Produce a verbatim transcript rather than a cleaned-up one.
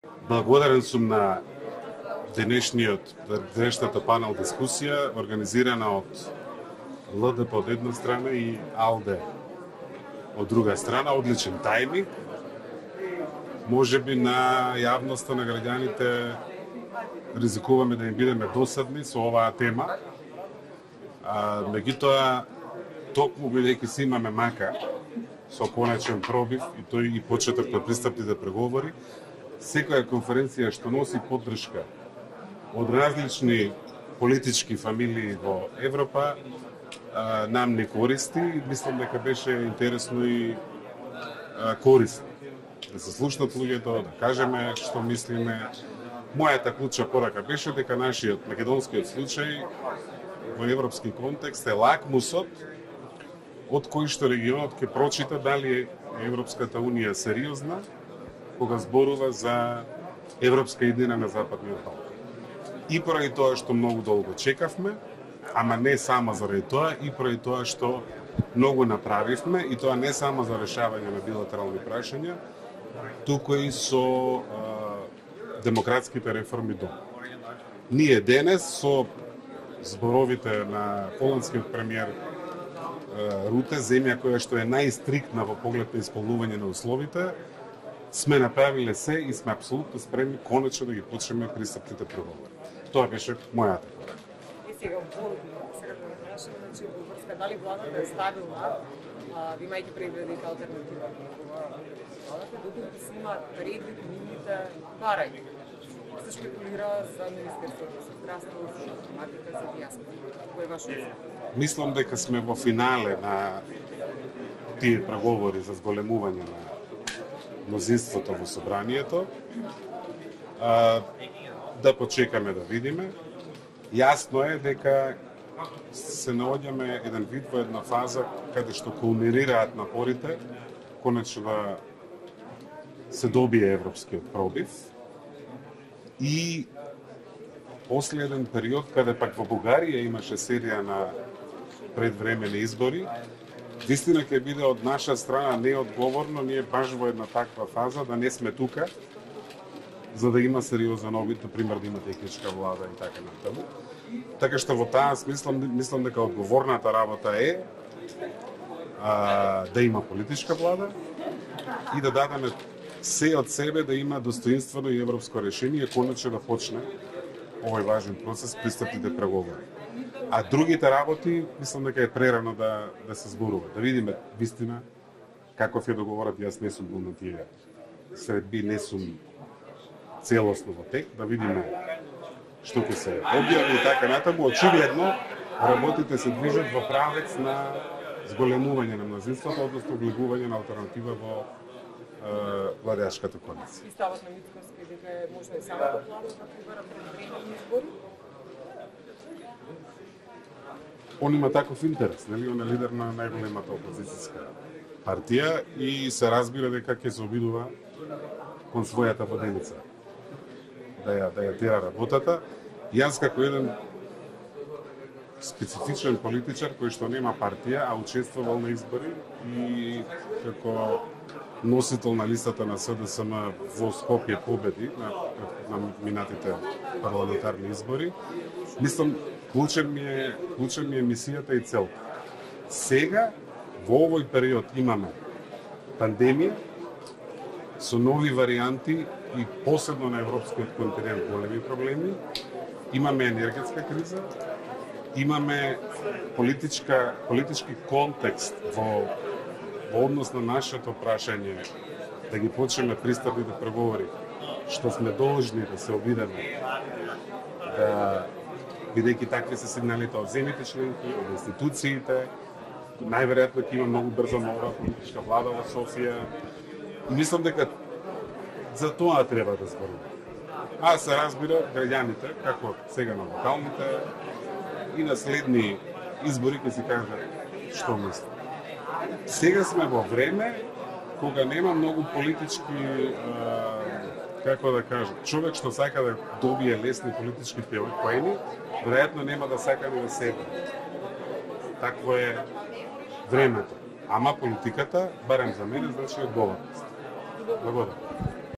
Благодарен сум на денешниот, денешната панел дискусија, организирана од Л Д П од една страна и А Л Д од друга страна. Одличен тајминг. Може би на јавноста, на граѓаните, ризикуваме да им бидеме досадни со оваа тема. А, меѓутоа, токму бидејќи си имаме мака со конечен пробив и тој и почеток на пристапните преговори, секоја конференција што носи поддршка од различни политички фамилии во Европа а, нам не користи и мислам дека беше интересно и а, корисно. Да се слушнат луѓето, да кажеме што мислиме. Мојата клучна порака беше дека нашиот македонскиот случај во европски контекст е лакмусот од кој што регионот ќе прочита дали е Европската унија сериозна кога зборува за европска иднина на Западниот Балкан. И поради тоа што многу долго чекавме, ама не само заради тоа, и поради тоа што многу направивме, и тоа не само за решавање на билатерални прашања, туку и со а, демократските реформи до. Ние денес со зборовите на холандскиот премиер Руте, земја која што е најстриктна во поглед на исполнување на условите, сме направиле се и сме апсолутно спремни конечно да ги почнеме пристапните преговори. Тоа беше мојата порака. И сега сега да ме прашам, значи врска дали владата е стабилна, имајќи предвид дека алтернатива владата доколку се има предвид нивните барања. Се шпекулира за Министерството за здравство, за информатика, за дијаспора. Кој е вашето оценка? Мислам дека сме во финале на тие преговори за зголемување на мнозинството во собранието. А, да почекаме да видиме. Јасно е дека се наоѓаме еден вид во една фаза каде што кулминираат напорите конечно да се добие европскиот пробив и после еден период каде пак во Бугарија имаше серија на предвремени избори, вистина ќе биде од наша страна неодговорно ние баш во една таква фаза да не сме тука за да има сериозен обид, например да има техничка влада и така натаму. Така што во таа смислам мислам дека одговорната работа е а, да има политичка влада и да дадеме се од себе да има достоинствено и европско решение, конечно да почне овој важен процес, пристапните преговори. А другите работи, мислам дека е прерано да, да се зборува. Да видиме вистина каков е договорот, јас не сум бил на тие средби, не сум целосно во тек, да видиме што ќе се објави и така натаму. Очигледно, работите се движат во правец на зголемување на мнозинството, односно влегување на алтернатива во владеачката коалиција. И ставот на Мицкоски дека е можда и самото плано да прибера предвременни избори? Он има таков интерес, нели? Он е лидер на најголемата опозицијска партија и се разбира дека ќе се обидува кон својата воденица да ја да ја тера работата. Јас како еден специфичен политичар кој што нема партија, а учествувал на избори и како носител на листата на С Д С М во Скопје победи на, на минатите парламентарни избори, мислам клучен ми е клучен ми е мисијата и целта. Сега во овој период имаме пандемија со нови варијанти и посебно на европскиот континент големи проблеми. Имаме енергетска криза, имаме политичка политички контекст во во однос на нашето прашање да ги почнеме пристапните преговори, што сме должни да се обидеме, да бидејќи такви се сигналите од земјите членки, од институциите, најверојатно ќе има многу брзо нова политичка влада во Софија. И мислам дека за тоа треба да зборуваме. А се разбира граѓаните, како сега на локалните и на следни избори ќе си кажат што мислат. Сега сме во време кога нема многу политички, а, како да кажам, човек што сака да добие лесни политички поени, веројатно нема да сака ни да себе. Такво е времето. Ама политиката, барем за мене, значи одговорност. Благодарам.